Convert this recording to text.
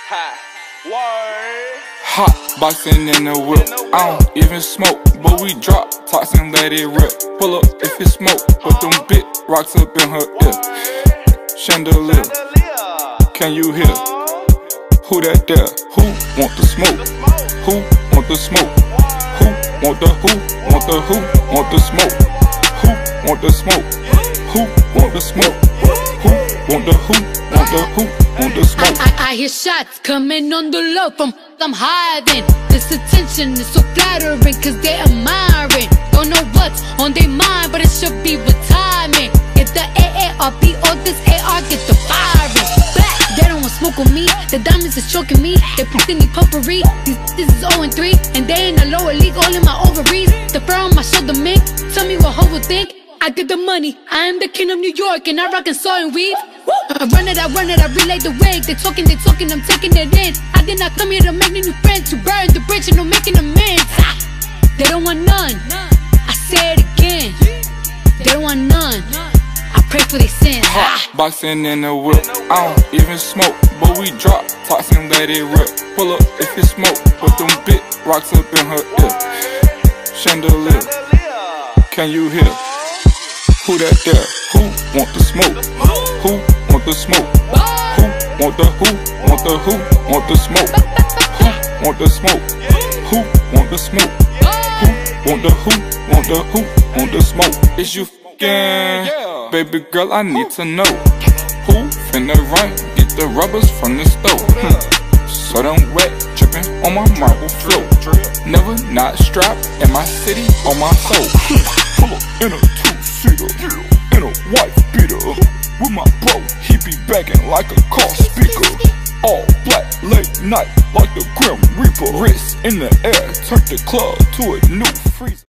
Hot boxing in the whip. I don't even smoke, but we drop tops and let it rip. Pull up if it smoke, put them big rocks up in her ear. Chandelier, can you hear? Who that there? Who want the smoke? Who want the smoke? Who want the who want the smoke? Who want the smoke? Who want the smoke? Who want the who want the smoke? I hear shots coming on the low from I'm hiding. This attention is so flattering cause they admiring. Don't know what's on their mind, but it should be retirement. Get the AARP or this AR, get the firing. Back, they don't want smoke with me. The diamonds is choking me. They put in the potpourri. This is 0-3, and they in the lower league, all in my ovaries. The fur on my shoulder, mink. Tell me what hoe would think. I get the money, I am the king of New York, and I rock and saw and weave. I run it, I relay the wig. They talking, I'm taking it in. I did not come here to make new friends, to burn the bridge and no making amends. They don't want none, I say it again. They don't want none, I pray for their sins. Hot boxing in the whip. I don't even smoke, but we drop tops and let it rip. Pull up if it smoke, put them big rocks up in her ear. Chandelier, can you hear? Who that there? Who want the smoke? Who want the smoke? Who want the who want the smoke? Who want the smoke? Who want the smoke? Who want the who want the smoke? Is you f***ing? Baby girl, I need to know. Who finna run? Get the rubbers from the stove. So them wet, drippin' on my marble floor. Never not strapped in my city, on my soul. Pull up in a two-seater, in a white beater. With my bro, he be banging like a car speaker. All black, late night, like the Grim Reaper. Wrist in the air, turn the club to a new freezer.